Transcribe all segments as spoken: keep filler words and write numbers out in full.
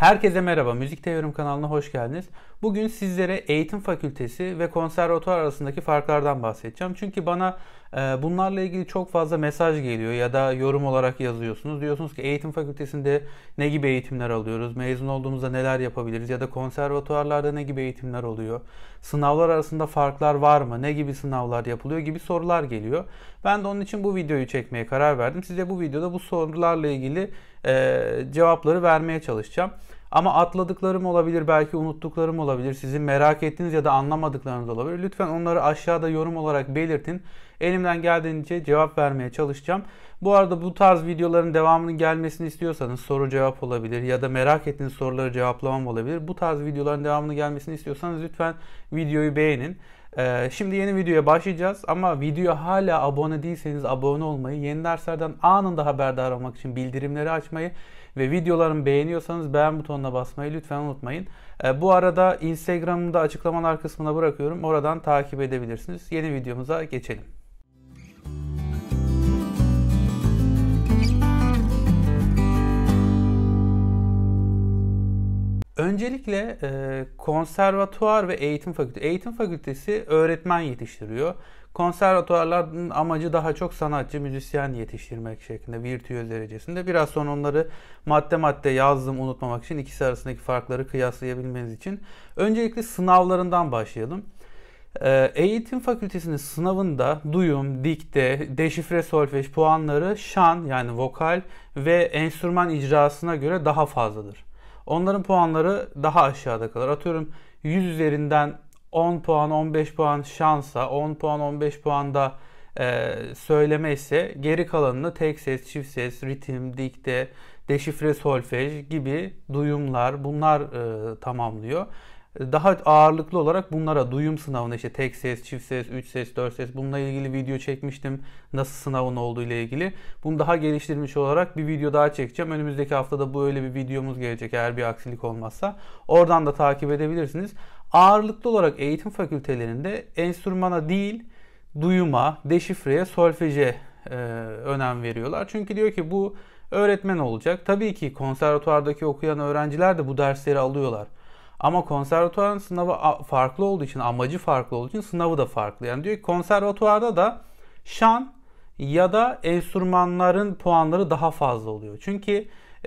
Herkese merhaba, Müzik Teorim kanalına hoş geldiniz. Bugün sizlere eğitim fakültesi ve konservatuvar arasındaki farklardan bahsedeceğim. Çünkü bana e, bunlarla ilgili çok fazla mesaj geliyor ya da yorum olarak yazıyorsunuz. Diyorsunuz ki eğitim fakültesinde ne gibi eğitimler alıyoruz, mezun olduğumuzda neler yapabiliriz ya da konservatuvarlarda ne gibi eğitimler oluyor, sınavlar arasında farklar var mı, ne gibi sınavlar yapılıyor gibi sorular geliyor. Ben de onun için bu videoyu çekmeye karar verdim. Size bu videoda bu sorularla ilgili e, cevapları vermeye çalışacağım. Ama atladıklarım olabilir, belki unuttuklarım olabilir. Sizin merak ettiğiniz ya da anlamadıklarınız olabilir. Lütfen onları aşağıda yorum olarak belirtin. Elimden geldiğince cevap vermeye çalışacağım. Bu arada bu tarz videoların devamının gelmesini istiyorsanız soru cevap olabilir ya da merak ettiğiniz soruları cevaplamam olabilir. Bu tarz videoların devamını gelmesini istiyorsanız lütfen videoyu beğenin. Ee, şimdi yeni videoya başlayacağız ama videoya hala abone değilseniz abone olmayı, yeni derslerden anında haberdar olmak için bildirimleri açmayı ve videolarımı beğeniyorsanız beğen butonuna basmayı lütfen unutmayın. Ee, bu arada Instagram'ı da açıklamalar kısmına bırakıyorum. Oradan takip edebilirsiniz. Yeni videomuza geçelim. Öncelikle e, konservatuvar ve eğitim fakültesi. Eğitim fakültesi öğretmen yetiştiriyor. Konservatuvarların amacı daha çok sanatçı, müzisyen yetiştirmek şeklinde, virtüöz derecesinde. Biraz sonra onları madde madde yazdım unutmamak için, ikisi arasındaki farkları kıyaslayabilmeniz için. Öncelikle sınavlarından başlayalım. Eğitim fakültesinin sınavında duyum, dikte, deşifre solfej puanları şan yani vokal ve enstrüman icrasına göre daha fazladır. Onların puanları daha aşağıda kalır. Atıyorum yüz üzerinden on puan, on beş puan şansa, on puan, on beş puan da e, söyleme ise geri kalanını tek ses, çift ses, ritim, dikte, deşifre solfej gibi duyumlar bunlar e, tamamlıyor. Daha ağırlıklı olarak bunlara duyum sınavında işte tek ses, çift ses, üç ses, dört ses bununla ilgili video çekmiştim. Nasıl sınavın olduğu ile ilgili. Bunu daha geliştirmiş olarak bir video daha çekeceğim. Önümüzdeki haftada böyle bir videomuz gelecek eğer bir aksilik olmazsa. Oradan da takip edebilirsiniz. Ağırlıklı olarak eğitim fakültelerinde enstrümana değil, duyuma, deşifreye, solfeje e, önem veriyorlar. Çünkü diyor ki bu öğretmen olacak. Tabii ki konservatuvardaki okuyan öğrenciler de bu dersleri alıyorlar. Ama konservatuvarın sınavı farklı olduğu için, amacı farklı olduğu için sınavı da farklı. Yani diyor ki konservatuvarda da şan ya da enstrümanların puanları daha fazla oluyor. Çünkü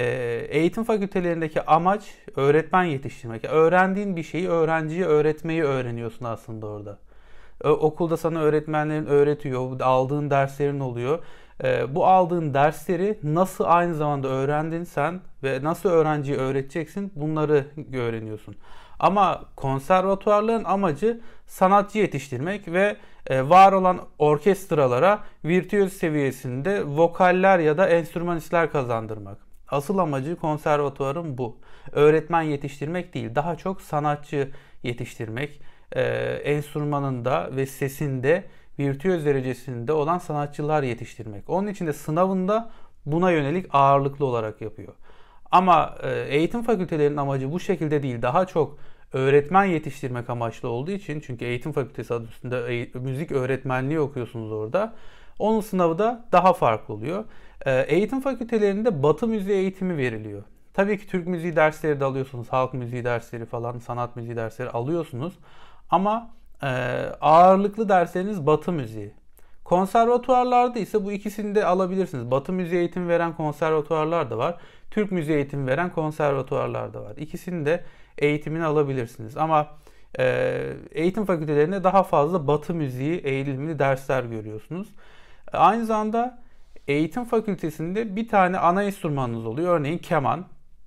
eğitim fakültelerindeki amaç öğretmen yetiştirmek. Öğrendiğin bir şeyi öğrenciye öğretmeyi öğreniyorsun aslında orada. Okulda sana öğretmenlerin öğretiyor, aldığın derslerin oluyor. Bu aldığın dersleri nasıl aynı zamanda öğrendin sen ve nasıl öğrenciye öğreteceksin bunları öğreniyorsun. Ama konservatuvarların amacı sanatçı yetiştirmek ve var olan orkestralara virtüöz seviyesinde vokaller ya da enstrümanistler kazandırmak. Asıl amacı konservatuvarın bu. Öğretmen yetiştirmek değil, daha çok sanatçı yetiştirmek. Ee, enstrümanında ve sesinde virtüöz derecesinde olan sanatçılar yetiştirmek. Onun için de sınavında buna yönelik ağırlıklı olarak yapıyor. Ama e, eğitim fakültelerinin amacı bu şekilde değil. Daha çok öğretmen yetiştirmek amaçlı olduğu için, çünkü eğitim fakültesi adı üstünde e, müzik öğretmenliği okuyorsunuz orada. Onun sınavı da daha farklı oluyor. E, eğitim fakültelerinde Batı müziği eğitimi veriliyor. Tabii ki Türk müziği dersleri de alıyorsunuz. Halk müziği dersleri falan, sanat müziği dersleri alıyorsunuz. Ama e, ağırlıklı dersleriniz Batı müziği. Konservatuvarlarda ise bu ikisini de alabilirsiniz. Batı müziği eğitimi veren konservatuvarlar da var. Türk müziği eğitimi veren konservatuvarlar da var. İkisini de eğitimini alabilirsiniz. Ama e, eğitim fakültelerinde daha fazla Batı müziği eğilimli dersler görüyorsunuz. Aynı zamanda eğitim fakültesinde bir tane ana enstrümanınız oluyor. Örneğin keman.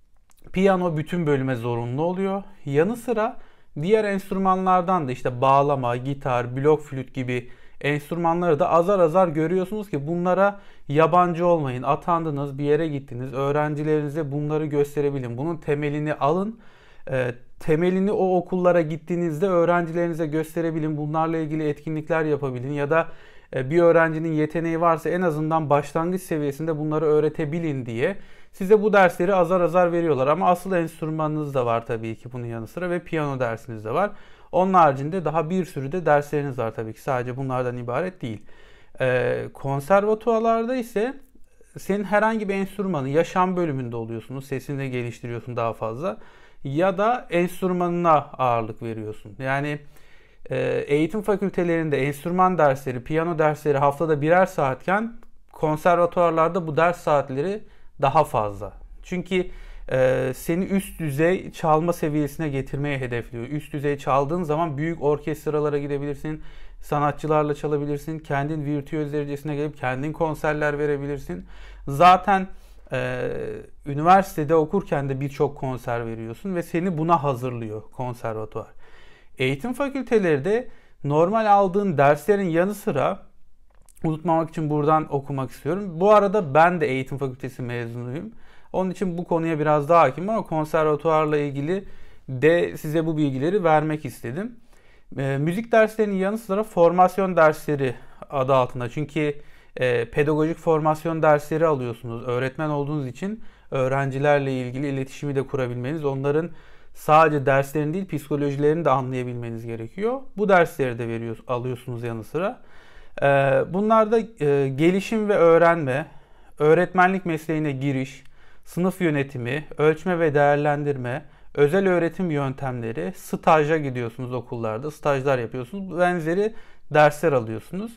Piyano bütün bölüme zorunlu oluyor. Yanı sıra diğer enstrümanlardan da işte bağlama, gitar, blok flüt gibi enstrümanları da azar azar görüyorsunuz ki bunlara yabancı olmayın. Atandınız, bir yere gittiniz, öğrencilerinize bunları gösterebilin. Bunun temelini alın. E, temelini o okullara gittiğinizde öğrencilerinize gösterebilin. Bunlarla ilgili etkinlikler yapabilin ya da bir öğrencinin yeteneği varsa en azından başlangıç seviyesinde bunları öğretebilin diye size bu dersleri azar azar veriyorlar. Ama asıl enstrümanınız da var tabii ki bunun yanı sıra ve piyano dersiniz de var. Onun haricinde daha bir sürü de dersleriniz var tabii ki. Sadece bunlardan ibaret değil. Ee, konservatuvarlarda ise senin herhangi bir enstrümanı ya şan bölümünde oluyorsunuz, sesini geliştiriyorsun daha fazla ya da enstrümanına ağırlık veriyorsun. Yani e, eğitim fakültelerinde enstrüman dersleri, piyano dersleri haftada birer saatken konservatuvarlarda bu ders saatleri daha fazla. Çünkü e, seni üst düzey çalma seviyesine getirmeye hedefliyor. Üst düzey çaldığın zaman büyük orkestralara gidebilirsin, sanatçılarla çalabilirsin, kendin virtüöz derecesine gelip kendin konserler verebilirsin. Zaten e, üniversitede okurken de birçok konser veriyorsun ve seni buna hazırlıyor konservatuvar. Eğitim fakülteleri de normal aldığın derslerin yanı sıra, unutmamak için buradan okumak istiyorum. Bu arada ben de eğitim fakültesi mezunuyum. Onun için bu konuya biraz daha hakimim ama konservatuvarla ilgili de size bu bilgileri vermek istedim. E, müzik derslerinin yanı sıra formasyon dersleri adı altında. Çünkü e, pedagojik formasyon dersleri alıyorsunuz. Öğretmen olduğunuz için öğrencilerle ilgili iletişimi de kurabilmeniz, onların sadece derslerini değil psikolojilerini de anlayabilmeniz gerekiyor. Bu dersleri de veriyor, alıyorsunuz yanı sıra. E, bunlar da e, gelişim ve öğrenme, öğretmenlik mesleğine giriş, sınıf yönetimi, ölçme ve değerlendirme, özel öğretim yöntemleri, staja gidiyorsunuz okullarda, stajlar yapıyorsunuz. Benzeri dersler alıyorsunuz.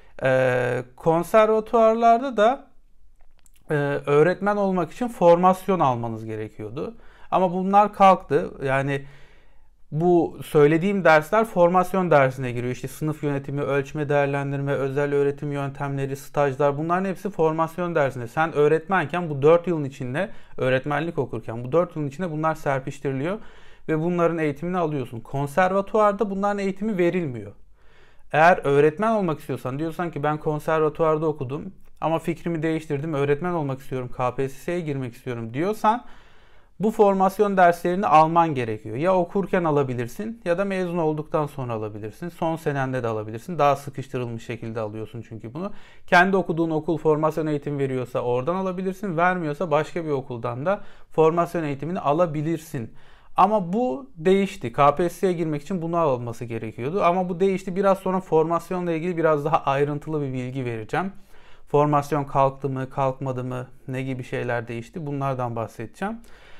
Ee, konservatuvarlarda da e, öğretmen olmak için formasyon almanız gerekiyordu. Ama bunlar kalktı. Yani bu söylediğim dersler formasyon dersine giriyor. İşte sınıf yönetimi, ölçme, değerlendirme, özel öğretim yöntemleri, stajlar, bunların hepsi formasyon dersinde. Sen öğretmenken bu dört yılın içinde, öğretmenlik okurken bu dört yılın içinde bunlar serpiştiriliyor ve bunların eğitimini alıyorsun. Konservatuvarda bunların eğitimi verilmiyor. Eğer öğretmen olmak istiyorsan, diyorsan ki ben konservatuvarda okudum ama fikrimi değiştirdim, öğretmen olmak istiyorum, K P S S'ye girmek istiyorum diyorsan bu formasyon derslerini alman gerekiyor. Ya okurken alabilirsin ya da mezun olduktan sonra alabilirsin. Son senende de alabilirsin. Daha sıkıştırılmış şekilde alıyorsun çünkü bunu. Kendi okuduğun okul formasyon eğitimi veriyorsa oradan alabilirsin. Vermiyorsa başka bir okuldan da formasyon eğitimini alabilirsin. Ama bu değişti. K P S S'ye girmek için bunu alması gerekiyordu. Ama bu değişti. Biraz sonra formasyonla ilgili biraz daha ayrıntılı bir bilgi vereceğim. Formasyon kalktı mı, kalkmadı mı, ne gibi şeyler değişti, bunlardan bahsedeceğim.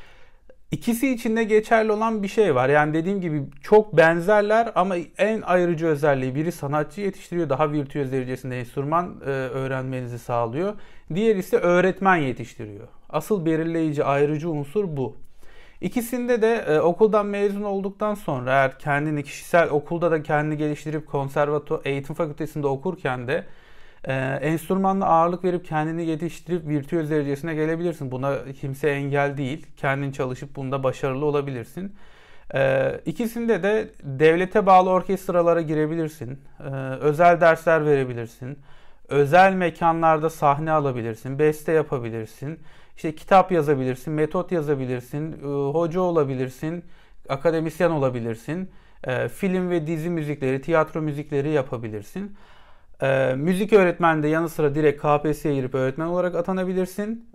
İkisi için de geçerli olan bir şey var. Yani dediğim gibi çok benzerler ama en ayrıcı özelliği, biri sanatçı yetiştiriyor, daha virtüöz derecesinde enstrüman e, öğrenmenizi sağlıyor. Diğeri ise öğretmen yetiştiriyor. Asıl belirleyici, ayrıcı unsur bu. İkisinde de e, okuldan mezun olduktan sonra eğer kendini kişisel okulda da kendini geliştirip konservatuvar eğitim fakültesinde okurken de e, enstrümanla ağırlık verip kendini yetiştirip virtüöz derecesine gelebilirsin. Buna kimse engel değil. Kendin çalışıp bunda başarılı olabilirsin. E, ikisinde de devlete bağlı orkestralara girebilirsin. E, özel dersler verebilirsin. Özel mekanlarda sahne alabilirsin. Beste yapabilirsin. İşte kitap yazabilirsin, metot yazabilirsin, hoca olabilirsin, akademisyen olabilirsin, film ve dizi müzikleri, tiyatro müzikleri yapabilirsin. Müzik öğretmeni de yanı sıra direkt K P S S'ye girip öğretmen olarak atanabilirsin.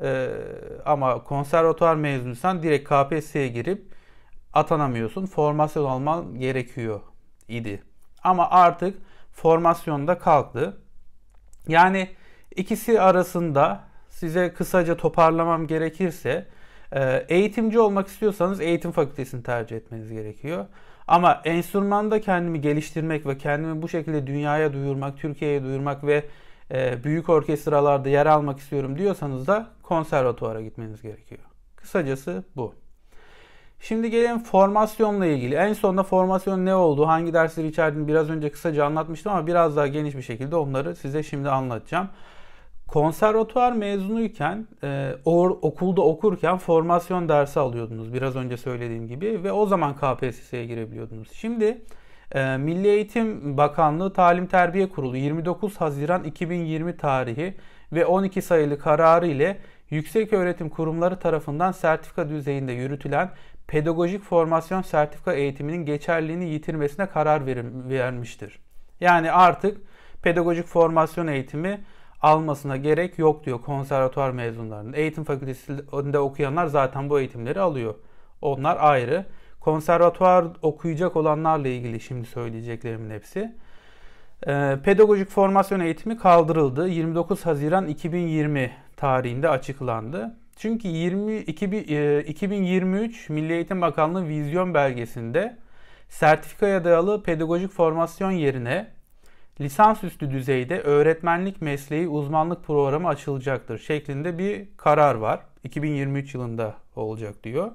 Ama konservatuvar mezunuysan direkt K P S S'ye girip atanamıyorsun. Formasyon alman gerekiyor idi. Ama artık formasyon da kalktı. Yani ikisi arasında size kısaca toparlamam gerekirse, eğitimci olmak istiyorsanız eğitim fakültesini tercih etmeniz gerekiyor. Ama enstrümanda kendimi geliştirmek ve kendimi bu şekilde dünyaya duyurmak, Türkiye'ye duyurmak ve büyük orkestralarda yer almak istiyorum diyorsanız da konservatuvara gitmeniz gerekiyor. Kısacası bu. Şimdi gelelim formasyonla ilgili. En sonunda formasyon ne olduğu, hangi dersleri içerdiğini biraz önce kısaca anlatmıştım ama biraz daha geniş bir şekilde onları size şimdi anlatacağım. Konservatuvar mezunuyken, e, or, okulda okurken formasyon dersi alıyordunuz biraz önce söylediğim gibi ve o zaman K P S S'ye girebiliyordunuz. Şimdi e, Milli Eğitim Bakanlığı Talim Terbiye Kurulu yirmi dokuz Haziran iki bin yirmi tarihi ve on iki sayılı kararı ile yükseköğretim kurumları tarafından sertifika düzeyinde yürütülen pedagojik formasyon sertifika eğitiminin geçerliliğini yitirmesine karar verim, vermiştir. Yani artık pedagojik formasyon eğitimi almasına gerek yok diyor konservatuvar mezunlarının. Eğitim fakültesinde okuyanlar zaten bu eğitimleri alıyor. Onlar ayrı. Konservatuvar okuyacak olanlarla ilgili şimdi söyleyeceklerimin hepsi. Ee, pedagojik formasyon eğitimi kaldırıldı. yirmi dokuz Haziran iki bin yirmi tarihinde açıklandı. Çünkü yirmi, iki bin yirmi üç Milli Eğitim Bakanlığı vizyon belgesinde sertifikaya dayalı pedagojik formasyon yerine lisansüstü düzeyde öğretmenlik mesleği uzmanlık programı açılacaktır şeklinde bir karar var. iki bin yirmi üç yılında olacak diyor.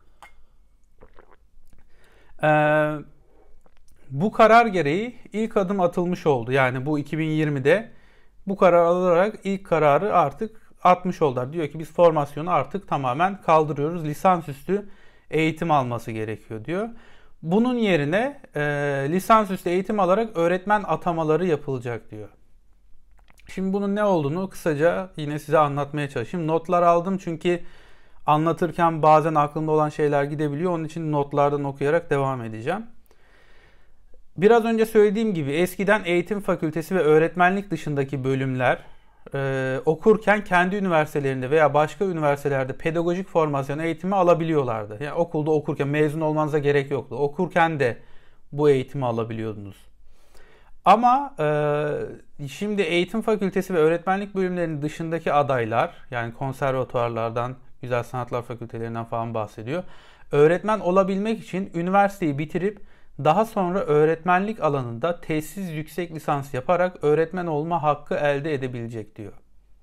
Ee, bu karar gereği ilk adım atılmış oldu. Yani bu iki bin yirmide bu karar alınarak ilk kararı artık atmış oldular. Diyor ki biz formasyonu artık tamamen kaldırıyoruz. Lisansüstü eğitim alması gerekiyor diyor. Bunun yerine e, lisansüstü eğitim alarak öğretmen atamaları yapılacak diyor. Şimdi bunun ne olduğunu kısaca yine size anlatmaya çalışayım. Notlar aldım çünkü anlatırken bazen aklımda olan şeyler gidebiliyor. Onun için notlardan okuyarak devam edeceğim. Biraz önce söylediğim gibi eskiden eğitim fakültesi ve öğretmenlik dışındaki bölümler e, okurken kendi üniversitelerinde veya başka üniversitelerde pedagojik formasyon eğitimi alabiliyorlardı. Yani okulda okurken mezun olmanıza gerek yoktu. Okurken de bu eğitimi alabiliyordunuz. Ama e, şimdi eğitim fakültesi ve öğretmenlik bölümlerinin dışındaki adaylar, yani konservatuarlardan, güzel sanatlar fakültelerinden falan bahsediyor. Öğretmen olabilmek için üniversiteyi bitirip daha sonra öğretmenlik alanında tesis yüksek lisans yaparak öğretmen olma hakkı elde edebilecek diyor.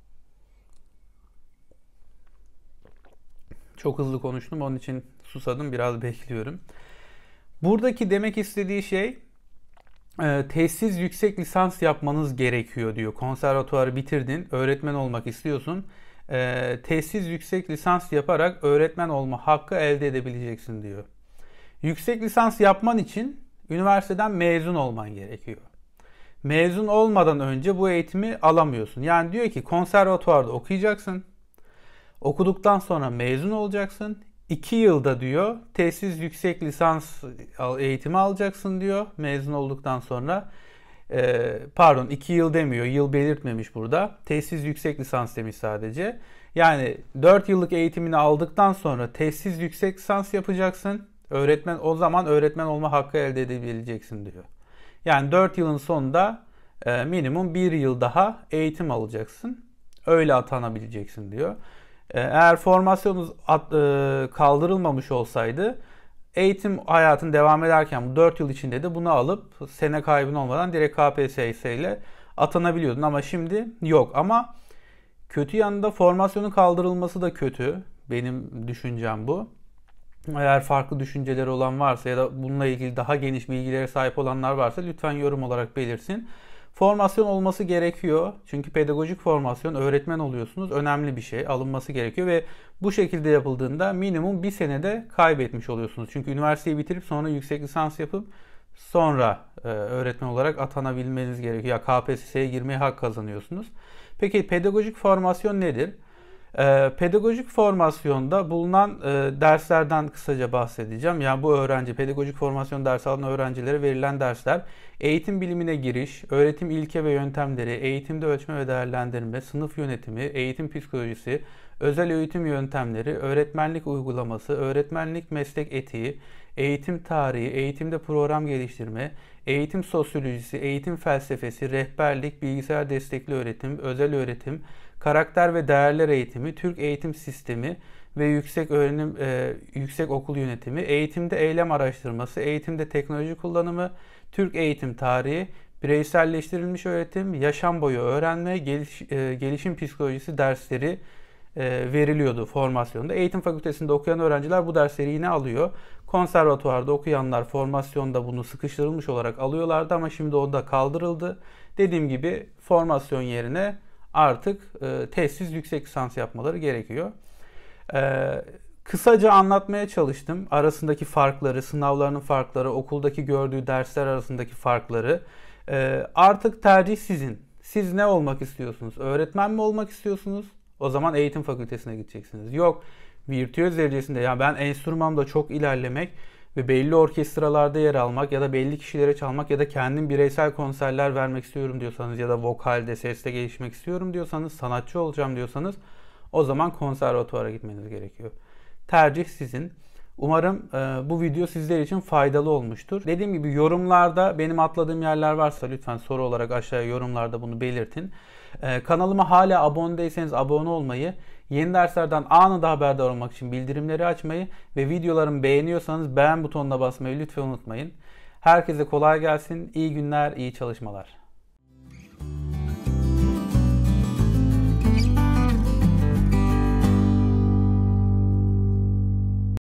Çok hızlı konuştum, onun için susadım, biraz bekliyorum. Buradaki demek istediği şey tesis yüksek lisans yapmanız gerekiyor diyor. Konservatuarı bitirdin, öğretmen olmak istiyorsun. Tesis yüksek lisans yaparak öğretmen olma hakkı elde edebileceksin diyor. Yüksek lisans yapman için üniversiteden mezun olman gerekiyor. Mezun olmadan önce bu eğitimi alamıyorsun. Yani diyor ki konservatuvarda okuyacaksın. Okuduktan sonra mezun olacaksın. iki yılda diyor tesis yüksek lisans eğitimi alacaksın diyor mezun olduktan sonra. Ee, pardon iki yıl demiyor. Yıl belirtmemiş burada. Tesis yüksek lisans demiş sadece. Yani dört yıllık eğitimini aldıktan sonra tesis yüksek lisans yapacaksın. Öğretmen, o zaman öğretmen olma hakkı elde edebileceksin diyor. Yani dört yılın sonunda e, minimum bir yıl daha eğitim alacaksın. Öyle atanabileceksin diyor. E, eğer formasyonunuz at, e, kaldırılmamış olsaydı eğitim hayatın devam ederken bu dört yıl içinde de bunu alıp sene kaybın olmadan direkt K P S S ile atanabiliyordun. Ama şimdi yok. Ama kötü yanında formasyonun kaldırılması da kötü. Benim düşüncem bu. Eğer farklı düşünceleri olan varsa ya da bununla ilgili daha geniş bilgilere sahip olanlar varsa lütfen yorum olarak belirsin. Formasyon olması gerekiyor. Çünkü pedagojik formasyon, öğretmen oluyorsunuz. Önemli bir şey. Alınması gerekiyor ve bu şekilde yapıldığında minimum bir senede kaybetmiş oluyorsunuz. Çünkü üniversiteyi bitirip sonra yüksek lisans yapıp sonra e, öğretmen olarak atanabilmeniz gerekiyor. Ya K P S S'ye girmeye hak kazanıyorsunuz. Peki pedagojik formasyon nedir? E, pedagojik formasyonda bulunan e, derslerden kısaca bahsedeceğim. Yani bu öğrenci, pedagojik formasyon dersi alan öğrencilere verilen dersler: eğitim bilimine giriş, öğretim ilke ve yöntemleri, eğitimde ölçme ve değerlendirme, sınıf yönetimi, eğitim psikolojisi, özel eğitim yöntemleri, öğretmenlik uygulaması, öğretmenlik meslek etiği, eğitim tarihi, eğitimde program geliştirme, eğitim sosyolojisi, eğitim felsefesi, rehberlik, bilgisayar destekli öğretim, özel öğretim, karakter ve değerler eğitimi, Türk eğitim sistemi ve yüksek öğrenim e, yüksek okul yönetimi, eğitimde eylem araştırması, eğitimde teknoloji kullanımı, Türk eğitim tarihi, bireyselleştirilmiş öğretim, yaşam boyu öğrenme, geliş, e, gelişim psikolojisi dersleri e, veriliyordu formasyonda. Eğitim fakültesinde okuyan öğrenciler bu dersleri yine alıyor. Konservatuvarda okuyanlar formasyonda bunu sıkıştırılmış olarak alıyorlardı ama şimdi o da kaldırıldı. Dediğim gibi formasyon yerine artık e, tesis yüksek lisans yapmaları gerekiyor. E, kısaca anlatmaya çalıştım. Arasındaki farkları, sınavlarının farkları, okuldaki gördüğü dersler arasındaki farkları. E, artık tercih sizin. Siz ne olmak istiyorsunuz? Öğretmen mi olmak istiyorsunuz? O zaman eğitim fakültesine gideceksiniz. Yok, virtüöz derecesinde ya ben enstrümanımda çok ilerlemek ve belli orkestralarda yer almak ya da belli kişilere çalmak ya da kendim bireysel konserler vermek istiyorum diyorsanız ya da vokalde, seste gelişmek istiyorum diyorsanız, sanatçı olacağım diyorsanız o zaman konservatuvara gitmeniz gerekiyor. Tercih sizin. Umarım e, bu video sizler için faydalı olmuştur. Dediğim gibi yorumlarda benim atladığım yerler varsa lütfen soru olarak aşağıya yorumlarda bunu belirtin. Ee, kanalıma hala abone değilseniz abone olmayı, yeni derslerden anında haberdar olmak için bildirimleri açmayı ve videolarımı beğeniyorsanız beğen butonuna basmayı lütfen unutmayın. Herkese kolay gelsin, iyi günler, iyi çalışmalar.